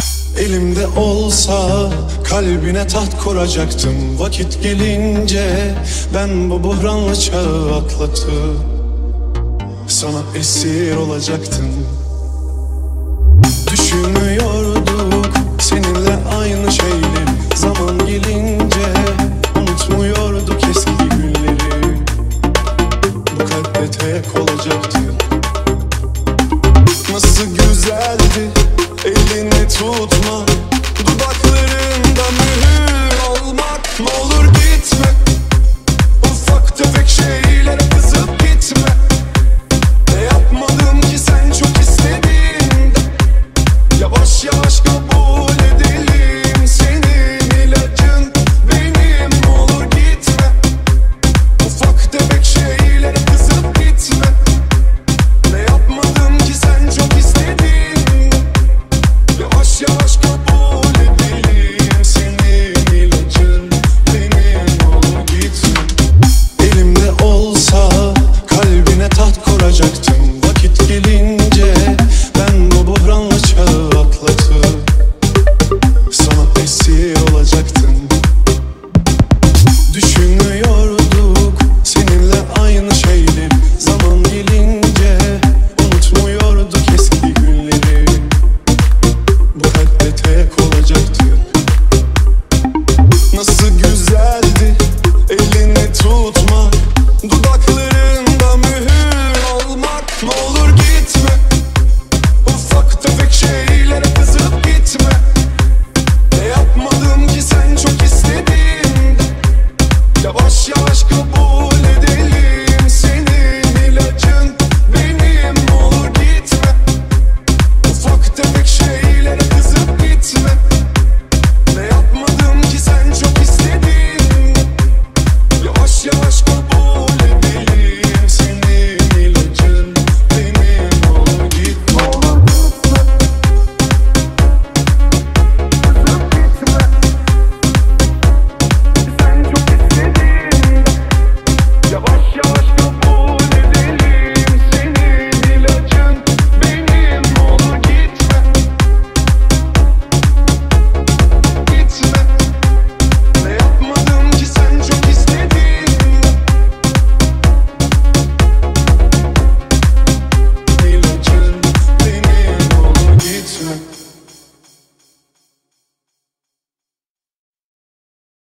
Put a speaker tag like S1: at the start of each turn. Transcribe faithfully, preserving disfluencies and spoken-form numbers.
S1: Elimde olsa kalbine taht kuracaktım. Vakit gelince ben bu buhranlı çağı atlatıp sana esir olacaktım. Düşünmüyorduk seninle aynı şeyleri. Zaman gelince unutmuyorduk eski günleri. Bu kalpte tek olacaktı. Nasıl güzeldi, elini tutma, dudaklarında mühür olmak. Ne olur gitme, ufak tefek şeylere kızıp gitme. Ne yapmadım ki sen çok istediğinde. Yavaş yavaş kabul edelim, senin ilacın benim. Ne olur gitme, ufak tefek şeylere kızıp gitme. Ne yapmadım ki sen çok istediğinde. Yavaş yavaş kabul edelim, senin ilacın benim. Ne olur gitme. Elimde olsa kalbine taht kuracaktım. Vakit gelince ben bu buhranlı çağı atlatıp sana esir olacaktım. Düşünmüyorduk seninle aynı şeyleri. Zaman gelince unutmuyorduk eski günleri. Bu kalpte tek olacaktı. Nasıl güzeldi, elini tutma, dudaklarında mühür olmak. Ne olur gitme, ufak tefek şey